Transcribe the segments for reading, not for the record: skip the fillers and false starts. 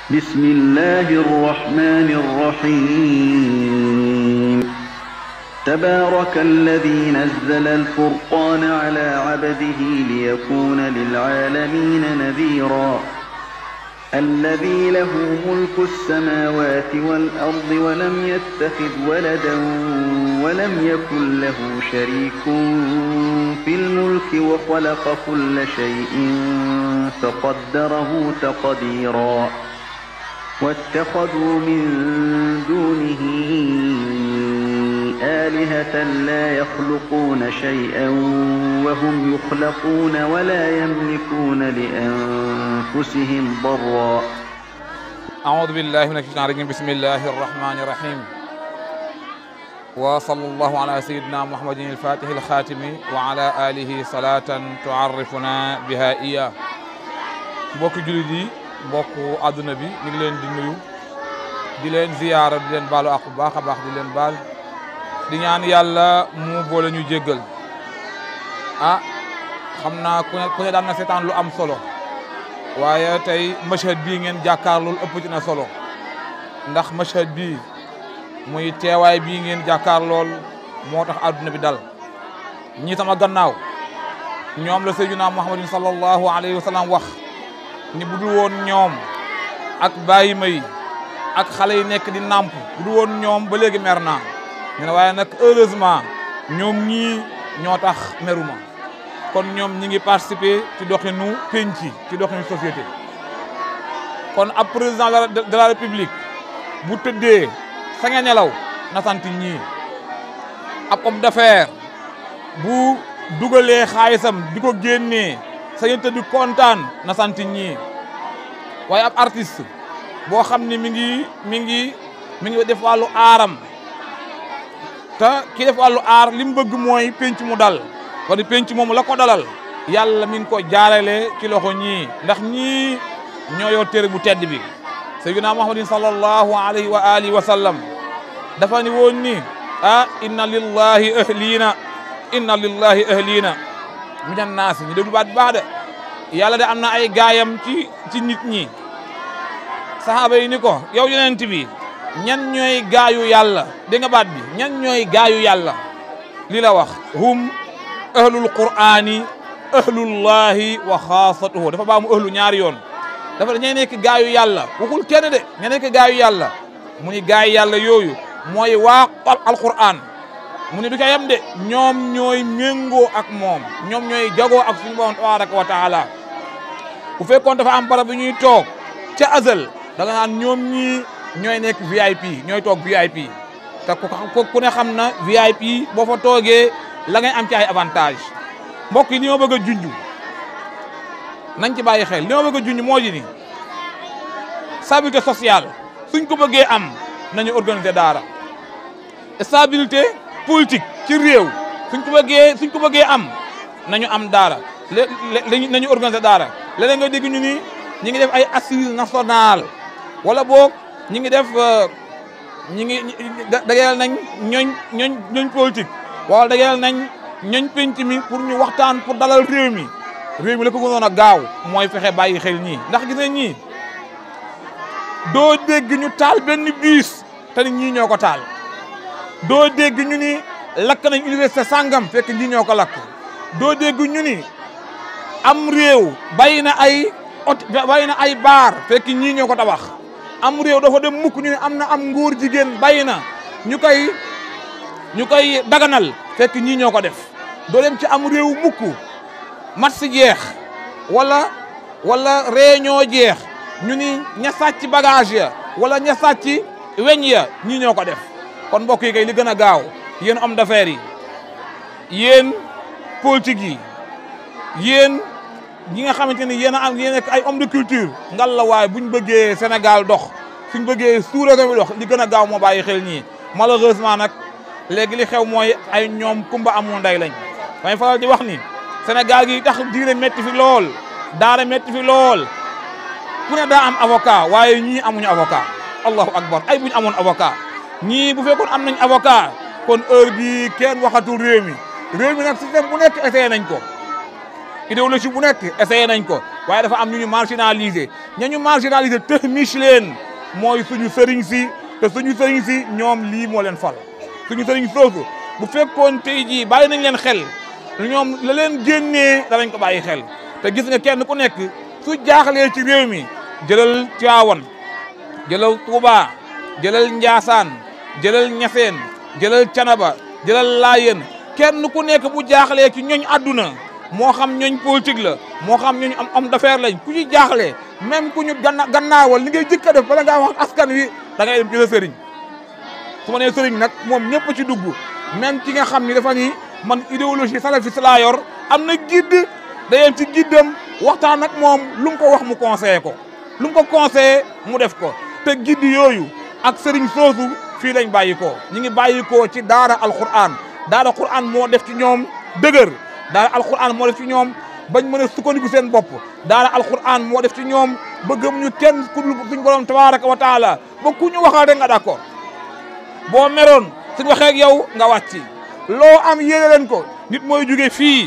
بسم الله الرحمن الرحيم تبارك الذي نزل الفرقان على عبده ليكون للعالمين نذيرا الذي له ملك السماوات والأرض ولم يتخذ ولدا ولم يكن له شريك في الملك وخلق كل شيء فقدره تقديرا واتخذوا من دونه آلهة لا يخلقون شيئا وهم يخلقون ولا يملكون لأنفسهم ضرا أعوذ بالله من الشيطان الرجيم بسم الله الرحمن الرحيم وصلى الله على سيدنا محمد الفاتح الخاتم وعلى آله صلاة تعرفنا بها إياه mbokk jullit yi mbokk àdduna bi ñu ngi leen di nuyu di leen ziyaara di leen baalu ak bu baax a baax di leen baal di ñaan yàlla mu boole ñu jéggal xam naa ku ne daan na seetaan lu am solo waaye tey mashhad bii ngeen jàkkaarlool ëpp ci na solo ndax mashhad bii muy teewaay bii ngeen jàkkaarlool moo tax àdduna bi dal ñi sama gannaaw ñoom la sayyidina Muhammadin sallallahu alayhi wa sallam wax ni bu dul woon ñoom ak bàyyi may ak xale yi nekk di nàmp bu dul woon ñoom ba léegi mer naa ñu ne waaye nag heureusement ñoom ñii ñoo tax meruma kon ñoom ñi ngi participer ci doxinu penc ci doxinu société kon ab président de la république bu tëddee sa nga nelaw na sant ñii ab homme d'affaires bu dugalee xaalisam di ko génnee sa ngeen tëdd kontaan na sant ñii waaye ab artiste boo xam ni mi ngi def wàllu aaram te ki def wàllu aar li mu bëgg mooy penc mu dal wala penc moomu la ko dalal yàlla mi ngi ko jaarale ci loxo ñii ndax ñii ñoo yor téere bu tedd bi sayyidina Muhammadin sallallahu alayhi wa alihi wa sallam dafa ni woon ni inna lillahi ahliina minan naas ñu déglu baat baax de yàlla de am na ay gaayam ci nit ñi sahaaba yi ni ko yow yonent bi ñan ñooy gaayu yàlla dégg nga baat bi ñan ñooy gaayu yàlla li la wax hum ahlul qur'ani ahlullahi wa xaasatuhu dafa baa mu ahlu ñaari yoon dafa ñay nekk gaayu yàlla waxul kenn de ña nekk gaayu yàlla mu ni gaayu yàlla yooyu mooy waa alquran mu ni du ca yem de ñoom ñooy méngoo ak moom ñoom ñooy jagoo ak suñu borom tabaraka wa taala bu fekkoon dafa am barab bi ñuy toog ca azal da nga naan ñoom ñii ñooy nekk VIP ñooy toog VIP te ku ne xam na VIP boo fa toogee la ngay am ci ay avantage mbokk yi li ma bëgg a junj nañ ci bàyyi xel li ma bëgg a junj moo di ni stabilité sociale suñ ko bëggee am nañu organiser daara stabilité politique ci réew suñ ko bëggee am nañu am daara nañu organiser daara léeg-léeg nga dégg ñu ni ñi ngi def ay assises nationales wala boog ñi ngi def dajeel nañ ñooñ politique wala dajeel nañ ñooñ penc mi pour ñu waxtaan pour dalal réew mi la ko gënoon a gaaw mooy fexe bàyyi xel ñii ndax gis nga ñii doo dégg ñu taal benn bus te ni ñii ñoo ko taal doo dégg ñu ni lakk nañ université sangam fekk ñii ñoo ko lakk doo dégg ñu ni am réew bàyyi na ay baar fekk ñii ñoo ko tabax am réew dafa dem mukk ñu ne am nguur jigéen bàyyi na ñu koy daganal fekk ñii ñoo ko def doo dem ci am réew mukk match jeex wala réunion jeex ñu ni ña sàcc bagage ya wala ña sàcc weñ ya ñii ñoo ko def kon mbokk yi kay li gën a gaaw yéen homme d'affaires yi yéen politique yi yéen ñi nga xamante ni yéen nekk ay homme de culture ngal la waaye buñ bëggee Sénégal dox suñ bëggee sous-région bi dox li gën a gaaw moo bàyyi xel ñii malheureusement nag léegi li xew mooy ay ñoom kumba amul nday lañ may faral di wax ni Sénégal gi tax diine metti fi lool daara metti fi lool ku ne daa am avocat waaye ñii amuñu avocat allahu akbar ay buñu amoon avocat ñii bu fekkoon am nañ avocat kon heure bi kenn waxatul réew mi nag système bu nekk essayé nañ ko idéologie bu nekk essayé nañ ko waaye dafa am ñu ñu marginalisé ñañu marginalisé tëxmis leen mooy suñu sëriñ si te suñu sëriñ si ñoom lii moo leen fal suñu sëriñ soosu bu fekkoon tey jii bàyyi nañ leen xel ñoom la leen génnee danañ ko bàyyi xel te gis nga kenn ku nekk su jaaxlee ci réew mi jëlal Tiwaawan jëlal Touba jëlal Njaasaan jëlal Ñaseen jëlal Canaba jëlal Laayeen kenn ku nekk bu jaaxlee ci ñooñ àdduna moo xam ñooñ politique la moo xam ñooñ am homme d'affaires lañ ku ci jaaxlee même ku ñu gannaawal li ngay jëkk a def bala ngaa wax askan wi da ngay dem ci sa sëriñ su ma nee sëriñ nag moom ñëpp ci dugg même ki nga xam ni dafa ni man idéologie salafiste laa yor am na guide day dem ci guidam waxtaan ak moom lu mu ko wax mu conseillé ko lu mu ko conseillé mu def ko te guide yooyu ak sëriñ soosu fii lañ bàyyi ko ñu ngi bàyyi ko ci daara alquran daara alquran moo def ci ñoom dëgër daara alquran moo def ci ñoom bañ mën a sukkandiku seen bopp daara alquran moo def ci ñoom ba gëm ñu kenn ku dul suñ borom tabaraka wa taala ba ku ñu waxal rek nga d'accord boo meroon suñ waxee ak yow nga wàcci loo am yéene leen ko nit mooy jóge fii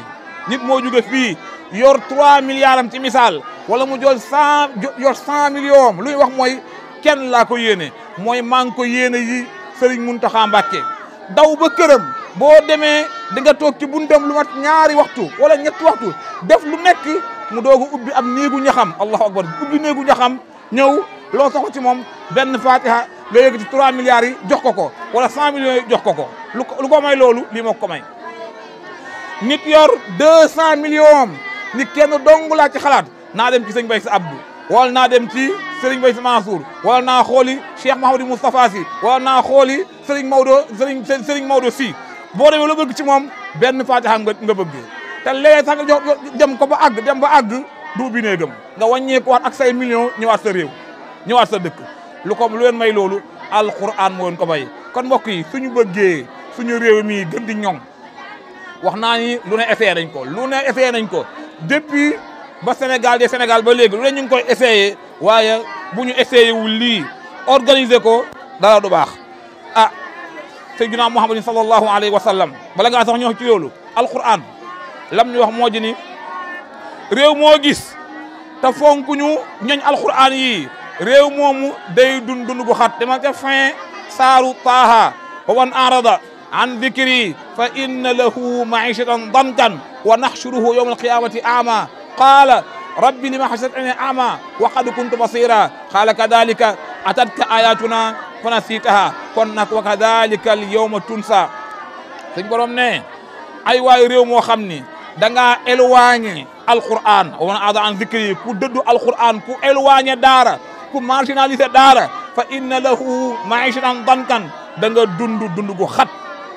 yor 3 milliards am ci misaal wala mu yor 100 millions luy wax mooy kenn laa ko yéene mooy maa ngi ko yéene yi Serigne Mountakha Mbacké daw ba këram boo demee di nga toog ci buntam lu mat 2 waxtu wala 3 waxtu def lu nekk mu doog a ubbi am néegu ñaxam allahu akbar ubbi néegu ñaxam ñëw loo soxla ci moom benn fatiha nga yëg ci 3 milliards yi jox ko wala 100 millions yi jox ko lu ko may loolu lii moo ko may nit yor 200 millions ni kenn dong laa ci xalaat naa dem ci sëñ Bay si Abdou wala naa dem ci Serigne Bay si Mansour wala naa xooli Cheikh Mahamadou Moustapha Sy wala naa xooli Serigne Maodo Sy boo demee la bëgg ci moom benn fatiha nga bëgg te léegi sax nga dem ba àgg du bi néegam nga wàññeeku waat ak say millions ñëwaat sa réew ñëwaat sa dëkk lu leen may loolu alquran moo leen ko may kon mbokk yi suñu bëggee suñu réew mi gën di ñoŋ wax naa ni lu ne essayé nañ ko depuis ba Sénégal ba léegi lu ne ñu ngi koy essayé waaye bu ñu essayé wul lii organiser ko dara du baax ah sayyidina Muhammadin sallallahu alayhi wa sallam bala ngaa sax ñoo ci loolu alquran lam ñu wax moo ji ni réew moo gis te fonkuñu ñoñ alquran yi réew moomu day dund gu xat dama ca fin saaru taaha wa man arada an dhikri fa inna lahu ma'ishatan dankan wa nahshuruhu yawma alqiyamati a'ma qala rabbi lima hashartani a'ma wa qad kuntu basira qala kadhalika atatka ayatuna fa nasitaha kon nag wa kadhalika al yawma tunsa suñ borom ne ay waay réew moo xam ni da ngaa éloigné alquran wa man arada an dhikri ku dëddu alquran ku éloigné daara ku marginalisé daara fa inna lahu ma'ishatan dankan da nga dund gu xat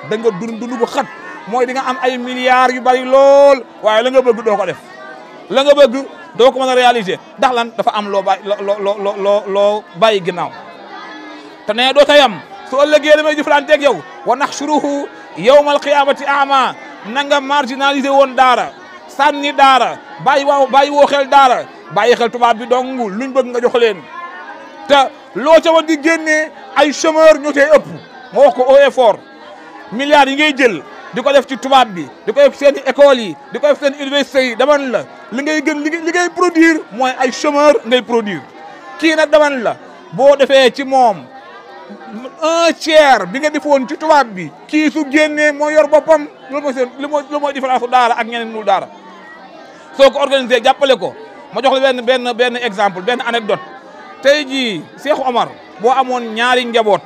mooy di nga am ay milliards yu bari lool waaye la nga bëgg doo ko def la nga bëgg doo ko mën a réaliser ndax lan dafa am loo bàyyi ginnaaw te ne doo tayam su ëllëgee damay jëflanteeg yow wa nahshuruhu yawmal qiyamati a'ma na nga marginaliser woon daara sànni daara bàyyi woo xel daara bàyyi xel tubaab bi dong luñ bëgg nga jox leen te loo ca war di génnee ay chômeur ñoo tey ëpp moo wax ko haut et fort milliards yi ngay jël di ko def ci tubaab bi di ko def seen écoles yi di ko def seen universités yi daman la li ngay produire mooy ay chômeur ngay produire kii nag daman la boo defee ci moom 1/3 bi nga defoon ci tubaab bi kii su génnee moo yor boppam loolu mooy différence daara ak ñeneen ñu daara soo ko organisé jàppale ko ma jox la benn exemple benn anecdote tey jii Cheikh Omar boo amoon ñaari njaboot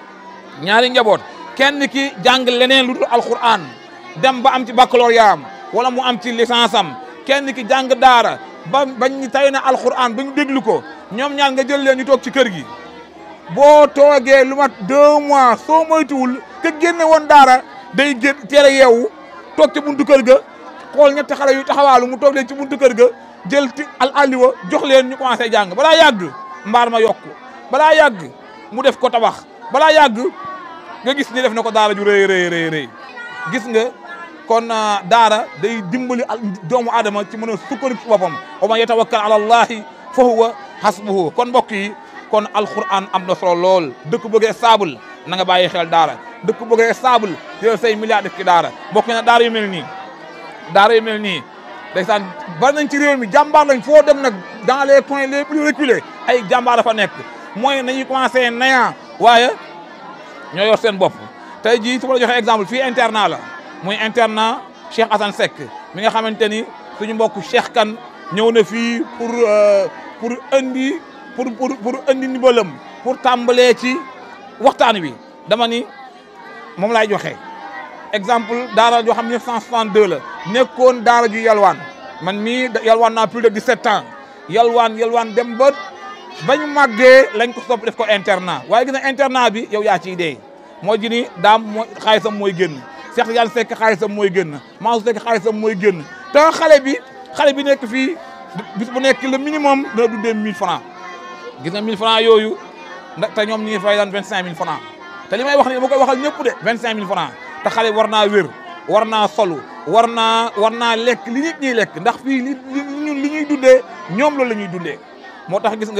kenn ki jàng leneen lu dul alquran dem ba am ci baccalauréat am wala mu am ci licence am kenn ki jàng daara bañ tay na alquran ba ñu déglu ko ñoom ñaar nga jël leen ñu toog ci kër gi boo toogee lu mat 2 mois soo moytuwul ka génne woon daara day teel a yeewu toog ci buntu kër ga xool ñetti xale yu taxawaalu mu toog leen ci buntu kër ga jël aliwa jox leen ñu commencé jàng balaa yàgg mbaar ma yokku balaa yàgg mu def ko tabax balaa yàgg nga gis ni def na ko daara ju rëy gis nga kon daara day dimbali doomu aadama ci mën a sukkandiku ci boppam wa man yatawakkal ala allahi fa huwa hasbuhu kon mbokk yi kon alquran am na solo lool dëkk bëggee stable na nga bàyyi xel daara dëkk bëggee stable jël say milliards def ci daara mbokk na daara yu mel nii ndeysaan bari nañ ci réew mi jàmbaar lañ foo dem nag dans les coins les plus reculés ay jàmbaar dafa nekk mooy nañuy commencé nayan waaye ñoo yor seen bopp tey jii su ma la joxee exemple fii internat la muy internat Cheikh Assane Seck mi nga xamante ni suñu mbokk Cheikh Kane ñëw na fii pour indi ndimbalam pour tàmbalee ci waxtaan wi dama ni moom laay joxe exemple daara joo xam 1962 la nekkoon daara ju yalwaan man mii yalwaan naa plus de 17 ans yalwaan dem ba bañ màggee lañ ko sopp def ko internat waaye gis na internat bi yow yaa ciy dee moo ji ni daam mooy xaalisam mooy génn Cheikh Tidiane Seck xaalisam mooy génn Mansour Seck xaalisam mooy génn te xale bi nekk fii bis bu nekk le minimum dana dundee 1000 francs gis nga 1000 francs yooyu ndax te ñoom ñu ngi fay daan 25000 francs te li may wax ni ma koy waxal ñëpp de 25000 francs te xale war naa wér war naa solu war naa lekk li nit ñiy lekk ndax fii li ñuy dundee ñoom loolu la ñuy dundee moo tax gis nga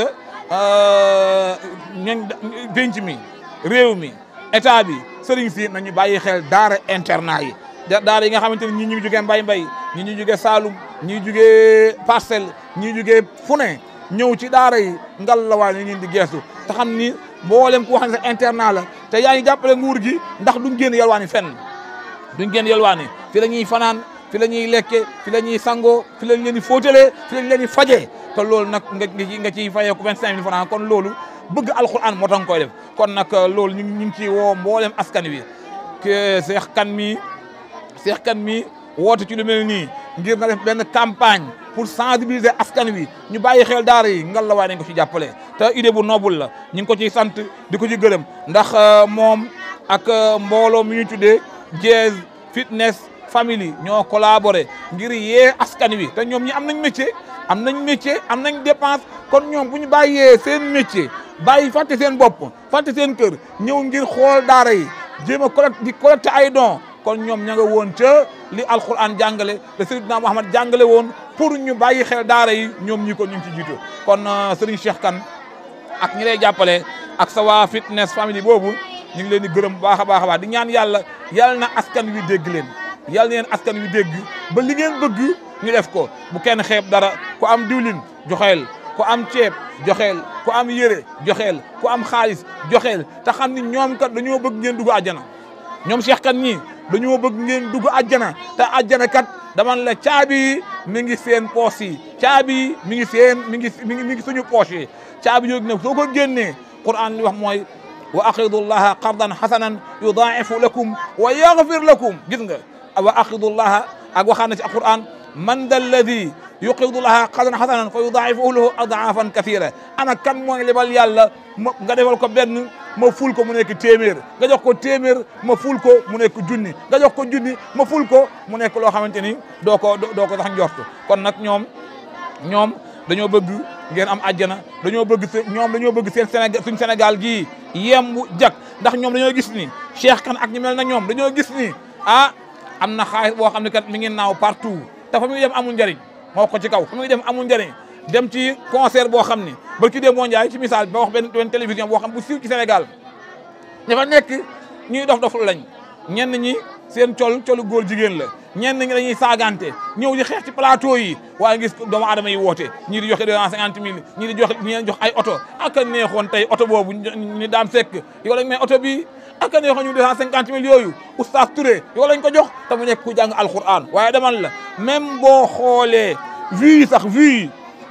ñooñ penc mi réew mi état bi sëriñ si nañu bàyyi xel daara internat yi daara yi nga xamante ni ñii ñu ngi jugee mbay ñii ñu jugee Saalum ñii jugee Parcelles ñii jugee fu ne ñëw ci daara yi ngal la waaye ñu di geesu te xam ni mboolem ku wax ne sa internat la te yaa ngi jàppale nguur gi ndax duñ génn yalwaani fenn duñ génn yalwaani fi la ñuy fanaan fi la ñuy lekke fi la ñuy sangoo fi lañ leen di fóotalee fi lañ leen di fajee te loolu nag nga ciy fayee ko 25000 francs kon loolu bëgg alxuraan moo tax nga koy def kon nag loolu ñu ngi ciy woo mboolem askan wi que Cheikh Kane mi woote ci lu mel nii ngir nga def benn campagne pour sensibiliser askan wi ñu bàyyi xel daara yi ngal la waaye nañ ko ci jàppale te idée bu noble la ñu ngi ko ciy sant di ko ci gërëm ndax moom ak mbooloo mi ñu tuddee Jazz Fitness Family ñoo collaboré ngir yee askan wi te ñoom ñi am nañ métier am nañ dépense kon ñoom bu ñu bàyyee seen métier bàyyi fàtte seen bopp fàtte seen kër ñëw ngir xool daara yi jéem a collecté ay dons kon ñoom ña nga woon ca li alquran jàngale le Seydina Muhammad jàngale woon pour ñu bàyyi xel daara yi ñoom ñi ko ñu ngi ci jiitu kon Serigne Cheikh Kane ak ñi lay jàppale ak sa waa Fitness Family boobu ñu ngi leen di gërëm bu baax a baax di ñaan yàlla na askan wi dégg leen yàlla na leen askan wi dégg ba li ngeen bëgg ñu def ko bu kenn xeeb dara ku am diwlin joxeel ku am ceeb joxeel ku am yére joxeel ku am xaalis joxeel te xam ni ñoom kat dañoo bëgg ngeen dugg àjjana ñoom Cheikh Kane ñii dañoo bëgg ngeen dugg àjjana te àjjana kat dama la caabi mi ngi seen poche yi caabi mi ngi suñu poche yi caabi yooyu nag soo ko génnee Qur'an li wax mooy wa aqidullaha qardan hasanan yudaa'ifu lakum wa yaghfir lakum gis nga wa aqidullaha ak waxaan na ci Qur'an man dal ladhi yuqidullaha qardan hasanan fa yudaa'ifu lahu ad'afan kathira ana kan mooy lebal yàlla nga defal ko benn ma ful ko mu nekk téeméer nga jox ko téeméer ma ful ko mu nekk junni nga jox ko junni ma ful ko mu nekk loo xamante ni doo ko sax njort kon nag ñoom dañoo bëgg ngeen am àjjana dañoo bëgg seen Sénégal suñ Sénégal gii yembu jak ndax ñoom dañoo gis ni Cheikh Kane ak ñu mel na ñoom dañoo gis ni am na xaalis boo xam ne kat mi ngi naaw partout te fa muy dem amul njëriñ moo ko ci kaw fa muy dem amul njëriñ dem ci concert boo xam ni barki dee moo Njaay ci misaal ba wax benn télévision boo xam bu siiw ci Sénégal dafa nekk ñuy dof lañ ñenn ñi seen colu góor jigéen la ñenn ñi dañuy saagante ñëw di xeex ci plateau yi waaye ngis doomu aadama yi woote ñii di joxe 250000 ñii di jox ay oto ak a neexoon tey oto boobu ñu daam sekk yow lañ may oto bi ak a neexoon ñu 250000 yooyu oustaz Touré yow lañ ko jox te mu nekk ku jàng alquran waaye demal la même boo xoolee vues yi sax vues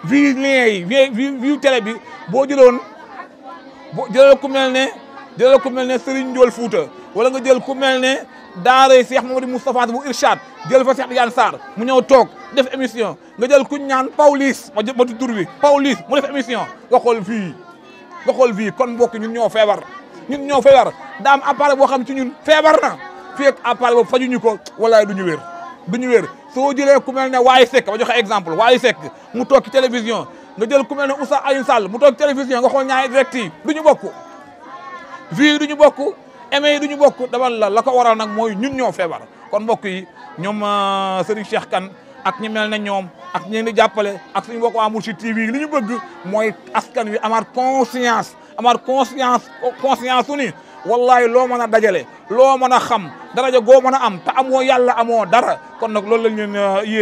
télé bi boo jëlal ku mel ne Serigne Ndiol Fouta wala nga jël ku mel ne daaray Cheikh Mamadou Moustapha bu Irshad jël fa Cheikh Tidiane Sarr mu ñëw toog def émission nga jël ku ñaan Pawlish ma tudd tur bi Pawlish mu def émission nga xool fii kon mbokk ñun ñoo feebar daa am appareil boo xam ci ñun feebar na fii ak appareil boobu fajuñu ko walaay duñu wér soo jëlee ku mel ne Waly Seck ba joxe exemple Waly Seck mu toog ci télévision nga jël ku mel ne Oustaz Alioune Sall mu toog ci télévision nga xool ñaari direct yi duñu bokk vie yi duñu bokk aimé yi duñu bokk dama la ko waral nag mooy ñun ñoo feebar kon mbokk yi ñoom Serigne Cheikh Kane ak ñi mel ne ñoom ak ñi di jàppale ak suñu mbokk waa Mourchid TV li ñu bëgg mooy askan wi amaat conscience su ni wallahi loo mën a dajale loo mën a xam daraja goo mën a am te amoo yàlla amoo dara kon nag loolu lañ leen yéene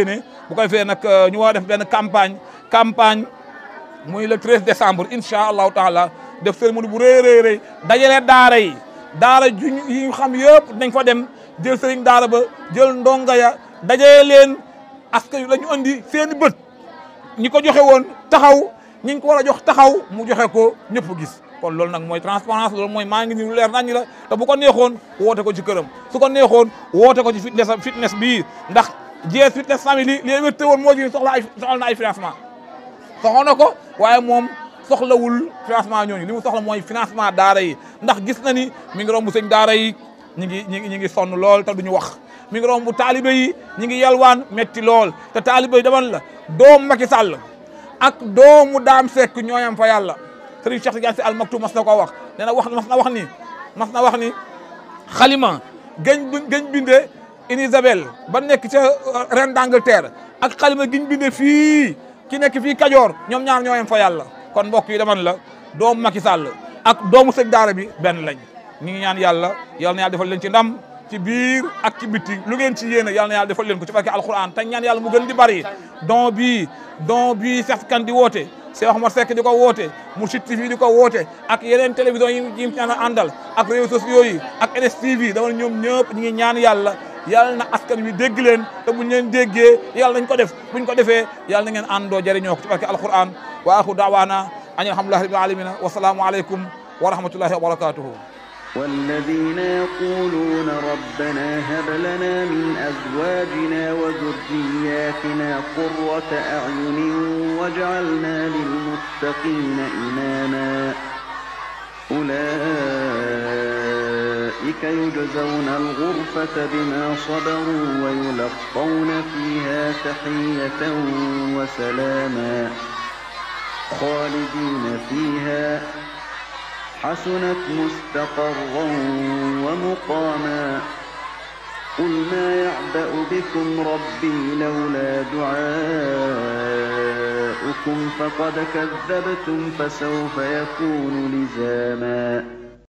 bu ko defee nag ñu war a def benn campagne muy le 13 décembre incha allahu taala def cérémonie bu rëy dajale daara yi daara yi ñu xam yëpp dañ fa dem jël sëriñ daara ba jël ndonga ya dajale leen askan wi la ñu andi seeni bët ñi ko joxe woon taxaw ñi ko war a jox taxaw mu joxe ko ñëpp gis. kon loolu nag mooy transparence loolu mooy maa ngi ni lu leer nañ la te bu ko neexoon woote ko ci këram su ko neexoon woote ko ci fitness bii ndax JS Fitness Family li wérte woon moo ji soxla na ay financement soxla na ko waaye moom soxlawul financement ñooñu li mu soxla mooy financement daara yi ndax gis na ni mi ngi romb sëñ daara yi ñi ngi sonn lool te duñu wax mi ngi romb taalibe yi ñi ngi yalwaan metti lool te taalibe yi demal la doom Macky Sall ak doomu Dame Seck ñooyam fa yàlla Serigne Cheikh Tidiane Sy Al Maktoum mas na ko wax nee na mas na wax ni xalima gëñ binde Isabelle ba nekk ca reine d'Angleterre ak xalima giñ binde fii ki nekk fii Kajoor ñoom ñaar ñooyam fa yàlla kon mbokk yi demal la doomu Macky Sall ak doomu sëñ daara bi benn lañ ñu ngi ñaan yàlla na yàlla defal leen ci ndam ci biir ak ci bitti lu ngeen ci yéene yàlla na yàlla defal leen ko ci barke alquran te ñaan yàlla mu gën di bari don bii Cheikh Kane di woote Cheikh Omar Seck di ko woote Mourchid TV di ko woote ak yeneen télévision yi ñaan a àndal ak réseaux sociaux yi ak NSTV dama ñoom ñëpp ñu ngi ñaan yàlla na askan wi dégg leen te buñ leen déggee yàlla nañ ko def buñ ko defee yàlla na ngeen àndoo jëriñoo ko ci barke alquran wa axiru daawaana an alhamdulillahi rabbil alamin wa salaamu aleykum wa rahmatullahi wa barakatuhu والذين يقولون ربنا هب لنا من أزواجنا وذرياتنا قرة أعين واجعلنا للمتقين إماما أولئك يجزون الغرفة بما صبروا ويلقون فيها تحية وسلاما خالدين فيها حسنت مستقرا ومقاما قل ما يعبأ بكم ربي لولا دعاؤكم فقد كذبتم فسوف يكون لزاما